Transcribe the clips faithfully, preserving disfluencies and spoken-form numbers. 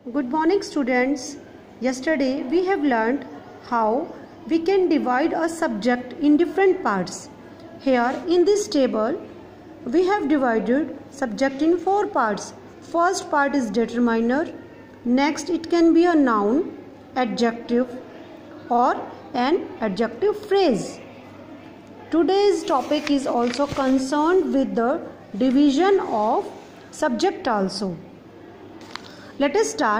Good morning students. Yesterday we have learned how we can divide a subject in different parts. Here in this table we have divided subject in four parts. First part is determiner. Next it can be a noun, adjective or an adjective phrase. Today's topic is also concerned with the division of subject also. Let us start.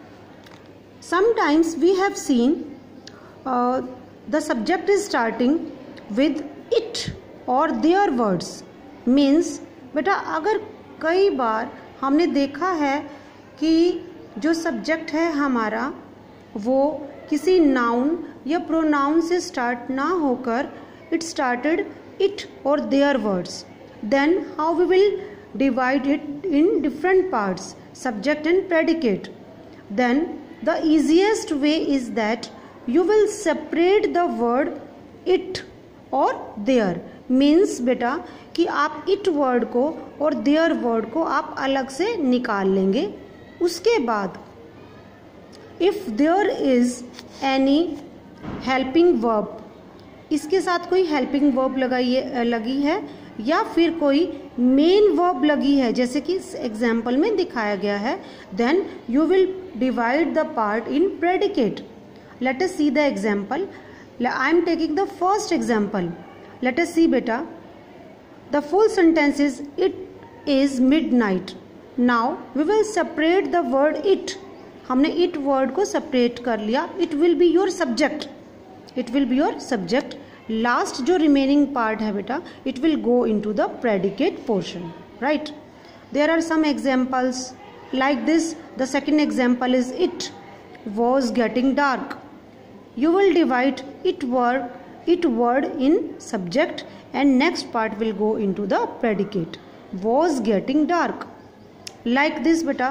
Sometimes we have seen uh, the subject is starting with it or their words. Means बेटा अगर कई बार हमने देखा है कि जो subject है हमारा वो किसी नाउन या प्रोनाउन से स्टार्ट ना होकर it started it or their words, then how we will divide it in different parts, subject and predicate. Then the easiest way is that you will separate the word it or their. Means बेटा कि आप it word को और their word को आप अलग से निकाल लेंगे. उसके बाद if there is any helping verb, इसके साथ कोई हेल्पिंग वर्ब लगाई लगी है या फिर कोई मेन वर्ब लगी है जैसे कि इस एग्जाम्पल में दिखाया गया है, then you will divide the part in predicate. Let us see the example. I am taking the first example. Let us see बेटा. The full sentence is it is midnight. Now we will separate the word it. हमने it word को separate कर लिया. It will be your subject. It will be your subject. Last जो remaining part है बेटा, it will go into the predicate portion, right? There are some examples like this. The second example is it was getting dark. You will divide it word it word in subject and next part will go into the predicate. Was getting dark. Like this बेटा,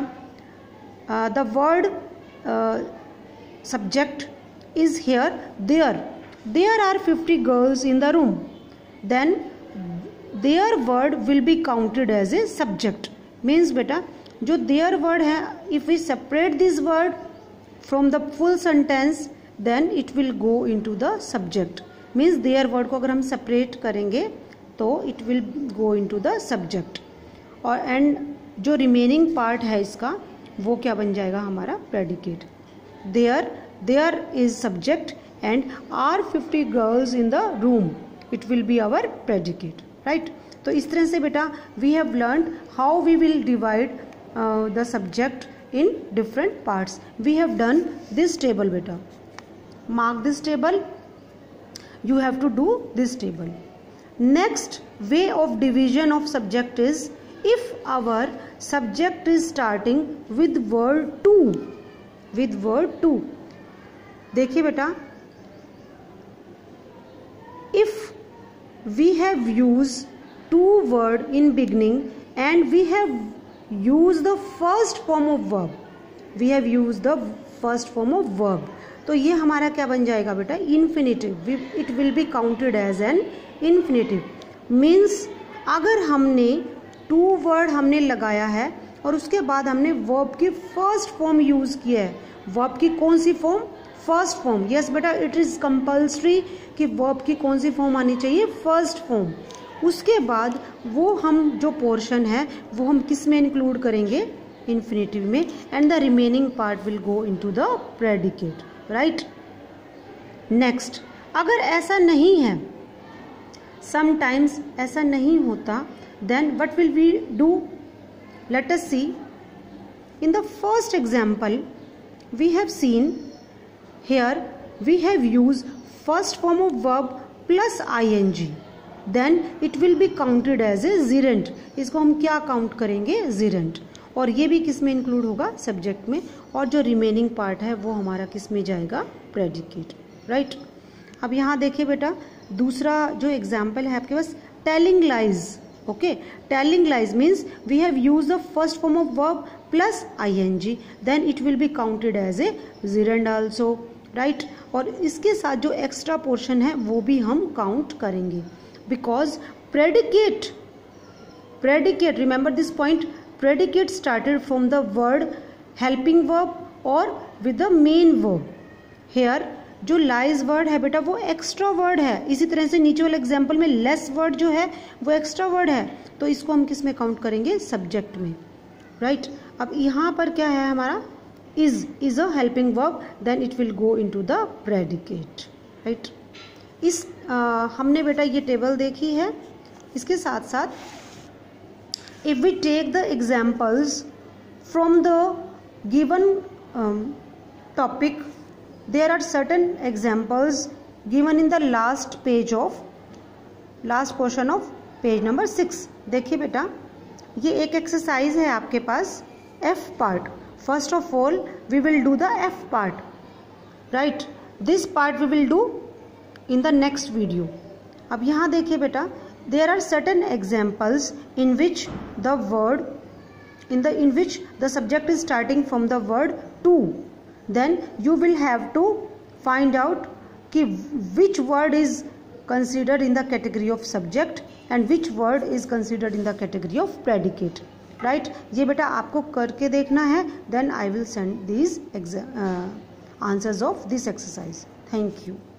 uh, the word uh, subject is here there. There are fifty girls in the room. Then their word will be counted as a subject. Means बेटा जो their word है, if we separate this word from the full sentence then it will go into the subject. Means their word को अगर हम separate करेंगे तो it will go into the subject. और and जो remaining part है इसका वो क्या बन जाएगा हमारा predicate. There there is subject and are fifty girls in the room. It will be our predicate, right? तो इस तरह से बेटा we have learned how we will divide uh, the subject in different parts. We have done this table बेटा. Mark this table. You have to do this table. Next way of division of subject is if our subject is starting with word to. With word to. देखिए बेटा, if we have used two word in beginning and we have used the first form of verb, we have used the first form of verb, तो ये हमारा क्या बन जाएगा बेटा infinitive. It will be counted as an infinitive. Means अगर हमने two word हमने लगाया है और उसके बाद हमने verb की first form यूज किया है. verb की कौन सी फॉर्म? First form. यस बेटा इट इज कंपल्सरी कि वर्ब की कौन सी फॉर्म आनी चाहिए? First form. उसके बाद वो हम जो पोर्शन है वो हम किस में इंक्लूड करेंगे? इन्फिनेटिव में. And the remaining part will go into the predicate, right? Next अगर ऐसा नहीं है, समटाइम्स ऐसा नहीं होता, then what will we do? Let us see. In the first example we have seen here we have used first form of verb plus ing, then it will be counted as a gerund. इसको हम क्या count करेंगे? gerund. और ये भी किस में include होगा? सब्जेक्ट में. और जो रिमेनिंग पार्ट है वो हमारा किस में जाएगा? Predicate, right? अब यहाँ देखिए बेटा दूसरा जो एग्जाम्पल है आपके पास, telling lies. Okay, telling lies means we have use the first form of verb plus ing, then it will be counted as a gerund also, right? और इसके साथ जो एक्स्ट्रा पोर्शन है वो भी हम काउंट करेंगे because predicate predicate, remember this point, predicate started from the word helping verb और with the main verb. Here जो लाइज वर्ड है बेटा वो एक्स्ट्रा वर्ड है, इसी तरह से नीचे वाले एग्जाम्पल में लेस वर्ड जो है वो एक्स्ट्रा वर्ड है, तो इसको हम किस में काउंट करेंगे, सब्जेक्ट में, राइट right? अब यहाँ पर क्या है हमारा, is is a helping verb, then it will go into the predicate, right. इस आ, हमने बेटा ये टेबल देखी है। इसके साथ साथ if we take the examples from the given topic, there are certain examples given in the last page of last portion of page number six. देखिए बेटा ये एक एक्सरसाइज है आपके पास, F part। First of all we will do the F part, right. This part we will do in the next video. अब यहाँ देखिए बेटा, there are certain examples in which the word in the in which the subject is starting from the word to, then you will have to find out कि which word is considered in the category of subject and which word is considered in the category of predicate, right। ये बेटा आपको करके देखना है, then I will send these uh, answers of this exercise. Thank you.